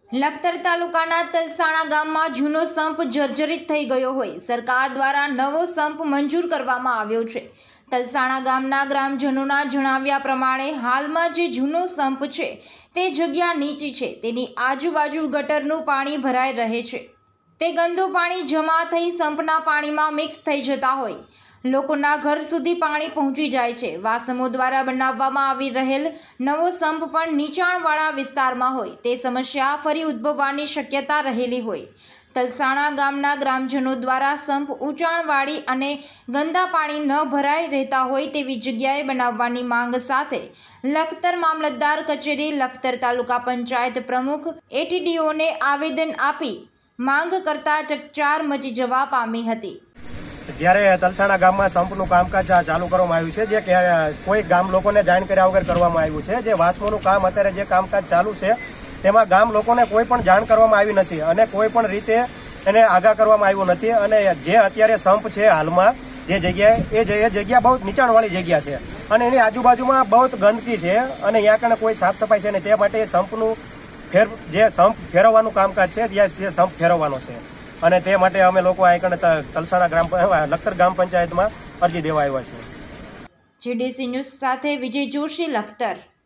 લખતર તાલુકાના તલસાણા ગામમાં જૂનો સંપ જર્જરિત થઈ ગયો હોય સરકાર દ્વારા નવો સંપ મંજૂર કરવામાં આવ્યો છે। તલસાણા ગામના ગ્રામજનોના જણાવ્યા પ્રમાણે હાલમાં જે જૂનો સંપ છે તે જગ્યા નીચી છે, તેની આજુબાજુ ગટરનું પાણી ભરાઈ રહે છે। તે ગંદુ પાણી જમા થઈ સંપના પાણીમાં મિક્સ થઈ જતા હોય લોકોના ઘર સુધી પાણી પહોંચી જાય છે। વાસમો દ્વારા બનાવવામાં આવી રહેલ નવો સંપ પણ નીચાણવાળા વિસ્તારમાં હોય તે સમસ્યા ફરી ઉદ્ભવવાની શક્યતા રહેલી હોય। તલસાણા ગામના ગ્રામજનો દ્વારા સંપ ઊંચાણવાળી અને ગંદા પાણી ન ભરાઈ રહેતા હોય તેવી જગ્યાએ બનાવવાની માંગ સાથે લખતર મામલતદાર કચેરી, લખતર તાલુકા પંચાયત પ્રમુખ એટીડીઓને આવેદન આપી માંગ કરતા ચકચાર મચી જવા પામી હતી। જ્યારે તલસાણા ગામમાં સંપનું કામકાજ ચાલુ કરવામાં આવ્યું છે, જે કોઈ ગામ લોકોને જાણ કર્યા વગર કરવામાં આવ્યું છે। જે વાસ્મોનું કામ અત્યારે જે કામકાજ ચાલુ છે તેમાં ગામ લોકોને કોઈ પણ જાણ કરવામાં આવી નથી અને કોઈ પણ રીતે એને આગાહ કરવામાં આવ્યું નથી। અને જે અત્યારે સંપ છે હાલમાં જે જગ્યાએ એ જગ્યા બહુ નીચાણવાળી જગ્યા છે અને એની આજુબાજુમાં બહુ ગંદકી છે અને અહીંયા કને કોઈ સાફ સફાઈ છે ને, તે માટે સંપનું સંપ ફેરવવાનું કામકાજ છે, જે સંપ ફેરવવાનો છે અને તે માટે અમે લોકો અહીં તલસાણા લખતર ગ્રામ પંચાયતમાં અરજી દેવા આવ્યા છે। જીડીસી ન્યૂઝ સાથે વિજય જોશી, લખતર।